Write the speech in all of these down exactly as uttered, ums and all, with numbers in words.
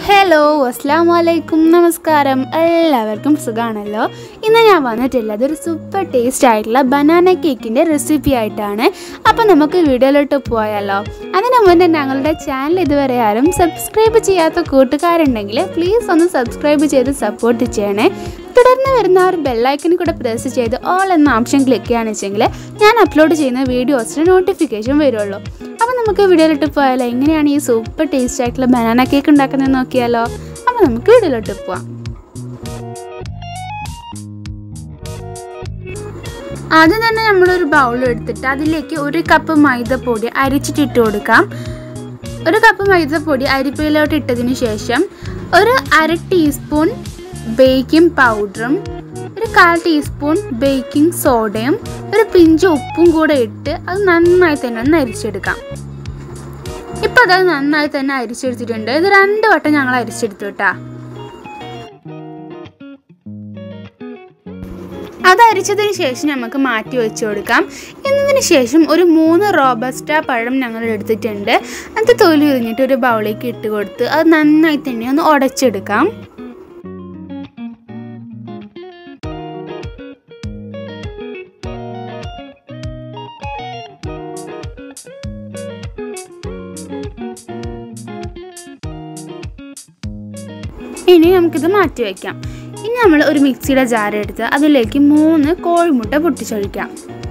Hello അസ്സലാമു അലൈക്കും നമസ്കാരം എല്ലാവർക്കും സുഖാണല്ലോ. ഇന്ന് ഞാൻ വന്നിട്ടുള്ളത് ഒരു സൂപ്പർ ടേസ്റ്റ് ആയിട്ടുള്ള ബനാന കേക്കിൻ്റെ റെസിപ്പി ആയിട്ടാണ്. അപ്പോൾ നമുക്ക് വീഡിയോയിലോട്ട് പോയാലോ. അതിന് മുന്നേ ഞങ്ങളുടെ ചാനൽ ഇതുവരെ ആരും സബ്സ്ക്രൈബ് ചെയ്യാത്ത കൂട്ടുകാരുണ്ടെങ്കിൽ പ്ലീസ് ഒന്ന് സബ്സ്ക്രൈബ് ചെയ്ത് സപ്പോർട്ട് ചെയ്യണേ. തുടർന്ന് വരുന്ന ഒരു ബെല്ലൈക്കൻ കൂടെ പ്രസ് ചെയ്ത് ഓൾ എന്ന ഓപ്ഷൻ ക്ലിക്ക് ചെയ്യുകയാണെന്ന് വെച്ചെങ്കിൽ ഞാൻ അപ്ലോഡ് ചെയ്യുന്ന വീഡിയോസിന് നോട്ടിഫിക്കേഷൻ വരുള്ളൂ. അപ്പോൾ നമുക്ക് വീഡിയോയിലോട്ട് പോയാലോ. എങ്ങനെയാണ് ഈ സൂപ്പർ ടേസ്റ്റ് ആയിട്ടുള്ള ബനാന കേക്ക് ഉണ്ടാക്കുന്നത് നോക്കിയാലോ. അപ്പോൾ നമുക്ക് വീഡിയോയിലോട്ട് പോവാം. ആദ്യം തന്നെ നമ്മളൊരു ബൗൾ എടുത്തിട്ട് അതിലേക്ക് ഒരു കപ്പ് മൈദപ്പൊടി അരിച്ചിട്ടിട്ട് കൊടുക്കാം. ഒരു കപ്പ് മൈദപ്പൊടി അരിപ്പയിലോട്ട് ഇട്ടതിന് ശേഷം ഒരു അര ടീസ്പൂൺ ബേക്കിംഗ് പൗഡറും ഒരു കാൽ ടീസ്പൂൺ ബേക്കിംഗ് സോഡയും ഒരു പിഞ്ച് ഉപ്പും കൂടെ ഇട്ട് അത് നന്നായി തന്നെ ഒന്ന് അരിച്ചെടുക്കാം. ഇപ്പോൾ അത് നന്നായി തന്നെ അരിച്ചെടുത്തിട്ടുണ്ട്. ഇത് രണ്ട് വട്ടം ഞങ്ങൾ അരിച്ചെടുത്തു കേട്ടാ. അത് അരിച്ചതിന് ശേഷം നമുക്ക് മാറ്റി വെച്ച് കൊടുക്കാം. എന്നതിന് ശേഷം ഒരു മൂന്ന് റോബസ്റ്റ പഴം ഞങ്ങൾ എടുത്തിട്ടുണ്ട്. അത് തൊലി ഉരിഞ്ഞിട്ട് ഒരു ബൗളിലേക്ക് ഇട്ട് കൊടുത്ത് അത് നന്നായി തന്നെ ഒന്ന് ഉടച്ചെടുക്കാം. ഇനി നമുക്കിത് മാറ്റി വയ്ക്കാം. ഇനി നമ്മൾ ഒരു മിക്സിയുടെ ജാർ എടുത്ത് അതിലേക്ക് മൂന്ന് കോഴിമുട്ട പൊട്ടിച്ചൊഴിക്കാം.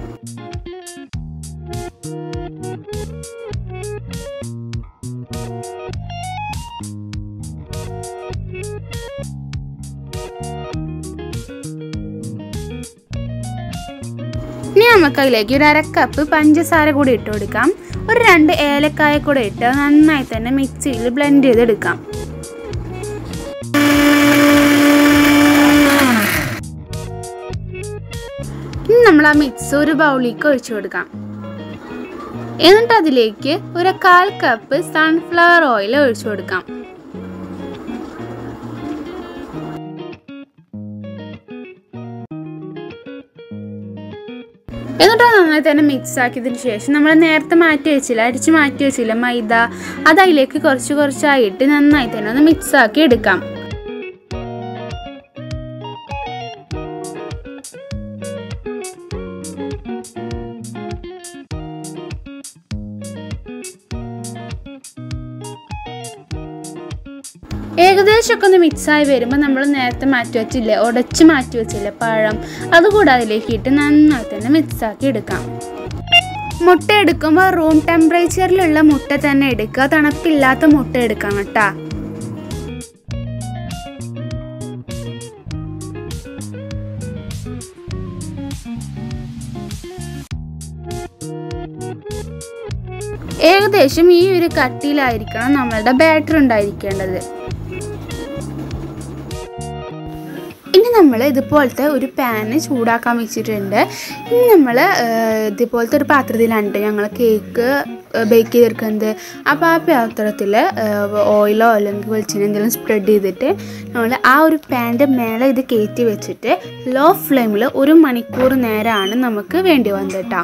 ഇനി നമുക്ക് അതിലേക്ക് ഒരു അര കപ്പ് പഞ്ചസാര കൂടി ഇട്ട് കൊടുക്കാം. ഒരു രണ്ട് ഏലക്കായ കൂടെ ഇട്ട് നന്നായി തന്നെ മിക്സിയിൽ ബ്ലെൻഡ് ചെയ്തെടുക്കാം. ഇനി നമ്മൾ ആ മിക്സ് ഒരു ബൗളിലേക്ക് ഒഴിച്ചു കൊടുക്കാം. എന്നിട്ട് അതിലേക്ക് ഒരു കാൽ കപ്പ് സൺഫ്ലവർ ഓയിൽ ഒഴിച്ചു കൊടുക്കാം. എന്നിട്ട് നന്നായി തന്നെ മിക്സ് ആക്കിയതിന് ശേഷം നമ്മൾ നേരത്തെ മാറ്റി വെച്ചില്ല അരിച്ച് മാറ്റി വെച്ചില്ല മൈദ, അത് അതിലേക്ക് കുറച്ച് കുറച്ചായിട്ട് നന്നായി തന്നെ ഒന്ന് മിക്സ് ആക്കി എടുക്കാം. ഏകദേശമൊക്കെ ഒന്ന് മിക്സായി വരുമ്പോൾ നമ്മൾ നേരത്തെ മാറ്റി വെച്ചില്ലേ ഉടച്ച് മാറ്റി വെച്ചില്ലേ പഴം, അതുകൂടെ അതിലേക്ക് ഇട്ട് നന്നായി തന്നെ മിക്സാക്കി എടുക്കാം. മുട്ട എടുക്കുമ്പോൾ റൂം ടെമ്പറേച്ചറിലുള്ള മുട്ട തന്നെ എടുക്കുക, തണുപ്പില്ലാത്ത മുട്ട എടുക്കാം കേട്ടോ. ഏകദേശം ഈ ഒരു കട്ടിയിലായിരിക്കണം നമ്മളുടെ ബാറ്റർ ഉണ്ടായിരിക്കേണ്ടത്. ഇനി നമ്മൾ ഇതുപോലത്തെ ഒരു പാന് ചൂടാക്കാൻ വെച്ചിട്ടുണ്ട്. ഇനി നമ്മൾ ഇതുപോലത്തെ ഒരു പാത്രത്തിലാണ് ഞങ്ങൾ കേക്ക് ബേക്ക് ചെയ്തെടുക്കുന്നത്. അപ്പോൾ ആ പാത്രത്തിൽ ഓയിലോ അല്ലെങ്കിൽ വെളിച്ചെണ്ണ എന്തെങ്കിലും സ്പ്രെഡ് ചെയ്തിട്ട് നമ്മൾ ആ ഒരു പാൻ്റെ മേലെ ഇത് കയറ്റി വെച്ചിട്ട് ലോ ഫ്ലെയിമിൽ ഒരു മണിക്കൂർ നേരമാണ് നമുക്ക് വേണ്ടി വന്നത് കേട്ടോ.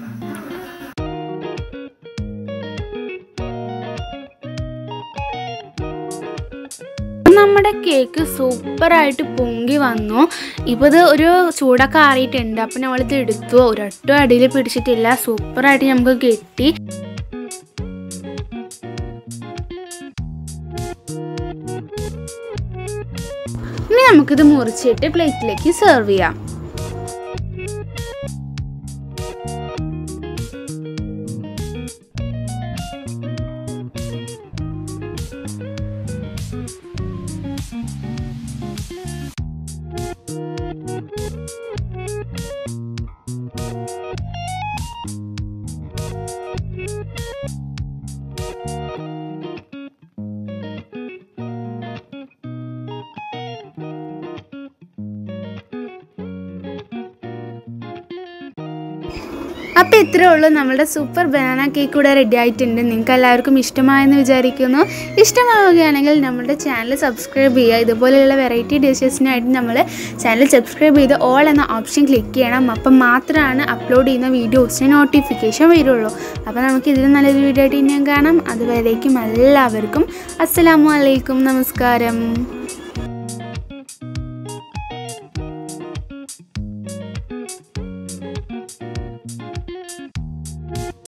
നമ്മുടെ കേക്ക് സൂപ്പറായിട്ട് പൊങ്ങി വന്നു. ഇപ്പോൾ ഇത് ഒരു ചൂടൊക്കെ ആറിയിട്ടുണ്ട്. അപ്പോൾ നമ്മളിത് എടുത്തു, ഒരൊട്ടും അടിയിൽ പിടിച്ചിട്ടില്ല, സൂപ്പറായിട്ട് നമുക്ക് കിട്ടി. ഇനി നമുക്കിത് മുറിച്ചിട്ട് പ്ലേറ്റിലേക്ക് സെർവ് ചെയ്യാം. അപ്പോൾ ഇത്രയേ ഉള്ളൂ, നമ്മുടെ സൂപ്പർ ബനാന കേക്ക് കൂടെ റെഡി ആയിട്ടുണ്ട്. നിങ്ങൾക്ക് എല്ലാവർക്കും ഇഷ്ടമായെന്ന് വിചാരിക്കുന്നു. ഇഷ്ടമാവുകയാണെങ്കിൽ നമ്മുടെ ചാനൽ സബ്സ്ക്രൈബ് ചെയ്യുക. ഇതുപോലെയുള്ള വെറൈറ്റി ഡിഷസിനായിട്ട് നമ്മൾ ചാനൽ സബ്സ്ക്രൈബ് ചെയ്ത് ഓൾ എന്ന ഓപ്ഷൻ ക്ലിക്ക് ചെയ്യണം. അപ്പം മാത്രമാണ് അപ്ലോഡ് ചെയ്യുന്ന വീഡിയോസിന് നോട്ടിഫിക്കേഷൻ വരുള്ളൂ. അപ്പോൾ നമുക്ക് ഇതിൽ നല്ലൊരു വീഡിയോ ആയിട്ട് ഇനിയും കാണാം. അതുവരേക്കും എല്ലാവർക്കും അസ്സലാമു അലൈക്കും, നമസ്കാരം.